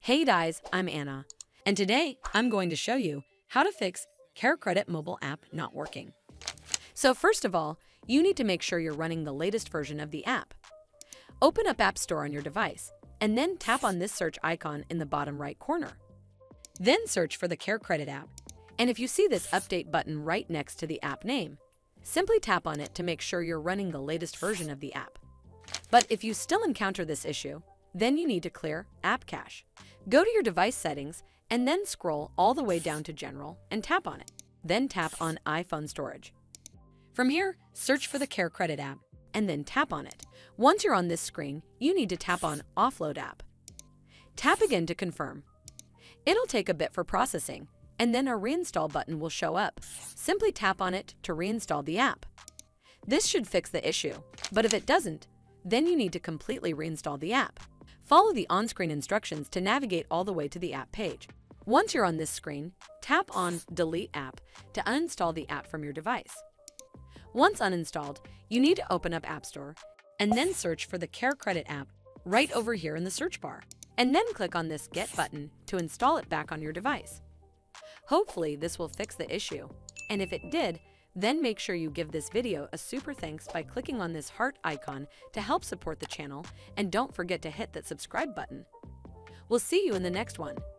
Hey guys, I'm Anna, and today I'm going to show you how to fix CareCredit mobile app not working. So first of all, you need to make sure you're running the latest version of the app. Open up App Store on your device, and then tap on this search icon in the bottom right corner. Then search for the CareCredit app, and if you see this update button right next to the app name, simply tap on it to make sure you're running the latest version of the app. But if you still encounter this issue, then you need to clear App Cache. Go to your device settings and then scroll all the way down to General and tap on it. Then tap on iPhone Storage. From here, search for the CareCredit app and then tap on it. Once you're on this screen, you need to tap on Offload App. Tap again to confirm. It'll take a bit for processing, and then a Reinstall button will show up. Simply tap on it to reinstall the app. This should fix the issue, but if it doesn't, then you need to completely reinstall the app. Follow the on-screen instructions to navigate all the way to the app page. Once you're on this screen, tap on Delete App to uninstall the app from your device. Once uninstalled, you need to open up App Store and then search for the CareCredit app right over here in the search bar, and then click on this Get button to install it back on your device. Hopefully this will fix the issue, and if it did, then make sure you give this video a super thanks by clicking on this heart icon to help support the channel, and don't forget to hit that subscribe button. We'll see you in the next one.